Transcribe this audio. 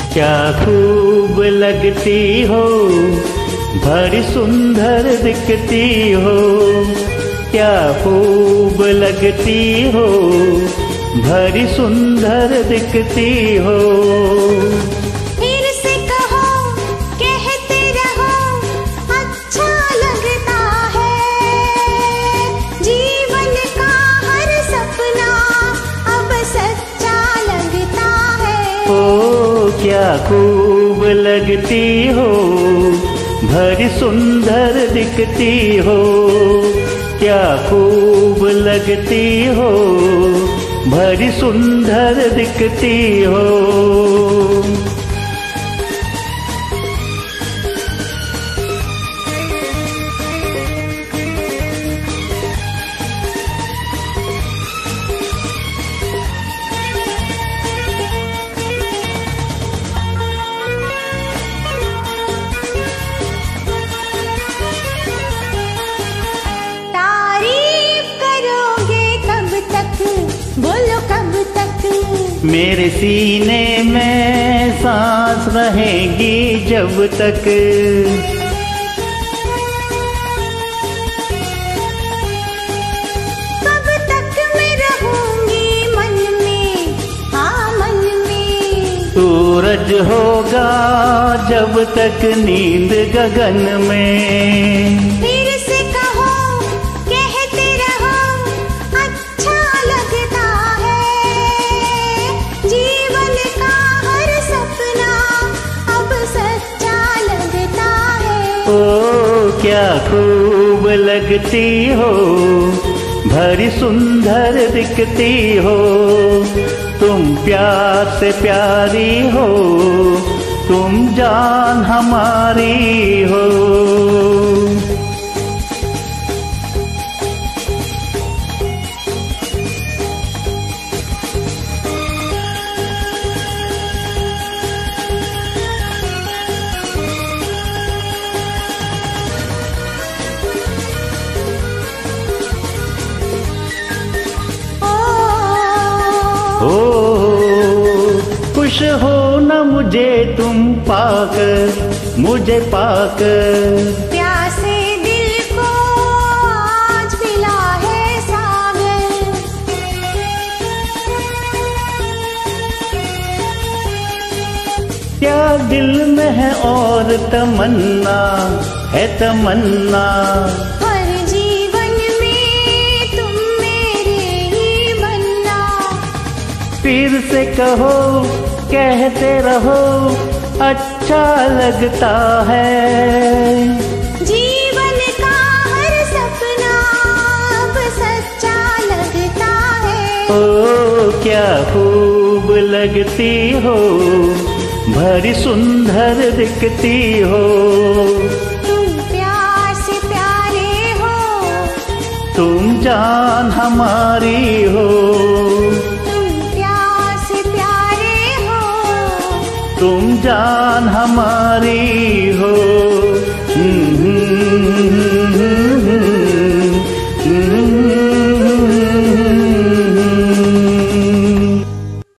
क्या खूब लगती हो, बड़ी सुंदर दिखती हो। क्या खूब लगती हो, बड़ी सुंदर दिखती हो। फिर से कहो, कहते रहो, अच्छा लगता है। जीवन का हर सपना अब सच्चा लगता है। ओ क्या खूब लगती हो, बड़ी सुंदर दिखती हो। क्या खूब लगती हो, बड़ी सुंदर दिखती हो। बोलो कब तक? मेरे सीने में सांस रहेगी जब तक। कब तक मैं रहूंगी मन में, हाँ मन में। सूरज होगा जब तक नींद गगन में। फिर से कहो, कहते रहो, अच्छा लगता है। जीवन का हर सपना अब सच्चा लगता है। ओ क्या खूब लगती हो, बड़ी सुंदर दिखती हो। तुम प्यार से प्यारी हो, तुम जान हमारी हो। ओ खुश हो न मुझे तुम पाकर, मुझे पाकर। प्यासे दिल को आज मिला है सागर। क्या दिल में है और तमन्ना, है तमन्ना। हर जीवन में तुम मेरे ही बनना। फिर से कहो, कहते रहो, अच्छा लगता है। जीवन का हर सपना अब सच्चा लगता है। ओ क्या खूब लगती हो, बड़ी सुंदर दिखती हो। तुम प्यार से प्यारे हो, तुम जान हमारी हो। तुम प्यार से प्यारे हो, तुम जान हमारी हो।